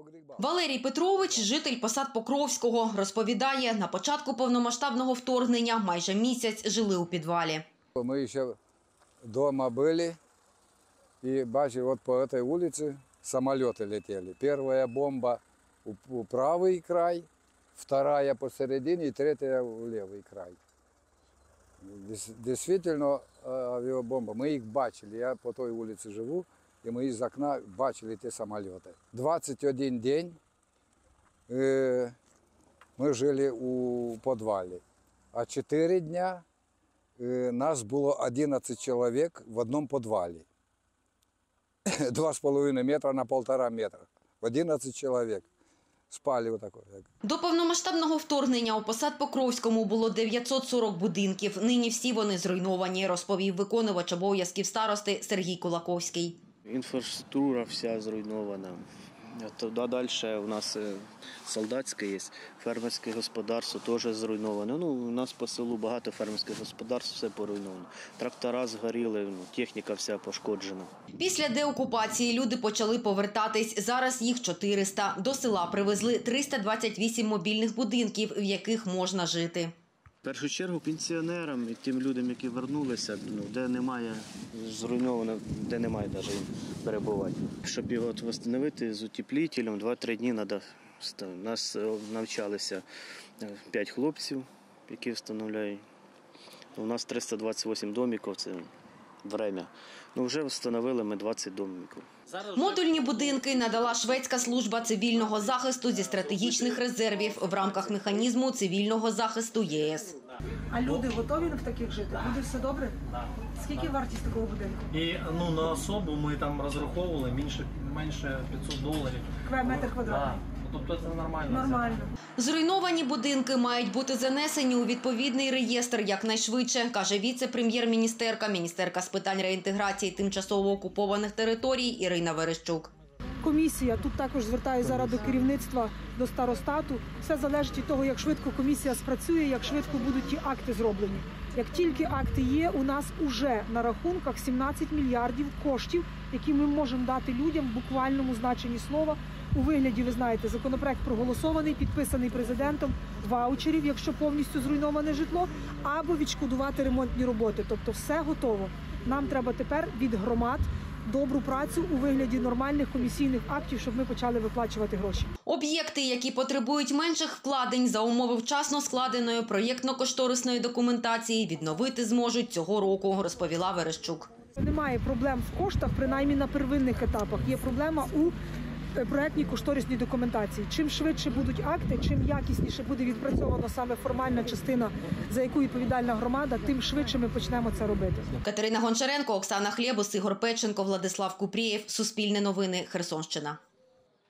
Валерій Петрович – житель Посад Покровського. Розповідає, на початку повномасштабного вторгнення майже місяць жили у підвалі. Ми ще вдома були і бачили, от по цій вулиці самоліти летіли. Перша бомба у правий край, вторая посередині і третя у лівий край. Дійсно, авіабомба. Ми їх бачили. Я по той вулиці живу, і ми з окна бачили ті самоліти. 21 день ми жили у підвалі, а 4 дня нас було 11 чоловік в одному підвалі. 2,5 метра на 1,5 метра. 11 чоловік. Спали отако. До повномасштабного вторгнення у Посад Покровському було 940 будинків. Нині всі вони зруйновані, розповів виконувач обов'язків старости Сергій Кулаковський. Інфраструктура вся зруйнована. Далі у нас солдатське є, фермерське господарство теж зруйноване. У нас по селу багато фермерських господарств, все поруйновано. Трактора згоріли, техніка вся пошкоджена. Після деокупації люди почали повертатись. Зараз їх 400. До села привезли 328 мобільних будинків, в яких можна жити. В першу чергу пенсіонерам і тим людям, які повернулися, де немає зруйновано, де немає навіть їм перебувати. Щоб його відновити з утеплителем, 2-3 дні треба. Нас навчалися 5 хлопців, які встановляють. У нас 328 домиків, це время. Вже встановили ми 20 домиків. Модульні будинки надала шведська служба цивільного захисту зі стратегічних резервів в рамках механізму цивільного захисту єС. А люди готові в таких жити? Буде все добре? Скільки вартість такого будинку? І на особу ми там розраховували менше $500. Метр квадратний? Тобто це нормально. Нормально. Зруйновані будинки мають бути занесені у відповідний реєстр якнайшвидше, каже віце-прем'єр-міністерка з питань реінтеграції тимчасово окупованих територій Ірина Верещук. Комісія, тут також звертаю зараз до керівництва, до старостату. Все залежить від того, як швидко комісія спрацює, як швидко будуть ті акти зроблені. Як тільки акти є, у нас уже на рахунках 17 мільярдів коштів, які ми можемо дати людям в буквальному значенні слова. У вигляді, ви знаєте, законопроект проголосований, підписаний президентом, ваучерів, якщо повністю зруйноване житло, або відшкодувати ремонтні роботи. Тобто все готово. Нам треба тепер від громад добру працю у вигляді нормальних комісійних актів, щоб ми почали виплачувати гроші. Об'єкти, які потребують менших вкладень за умови вчасно складеної проєктно-кошторисної документації, відновити зможуть цього року, розповіла Верещук. Немає проблем в коштах, принаймні на первинних етапах. Є проблема у проєктній кошторисній документації. Чим швидше будуть акти, чим якісніше буде відпрацьовано саме формальна частина, за яку відповідальна громада, тим швидше ми почнемо це робити. Катерина Гончаренко, Оксана Хлєбус, Ігор Печенко, Владислав Купрієв. Суспільне новини. Херсонщина.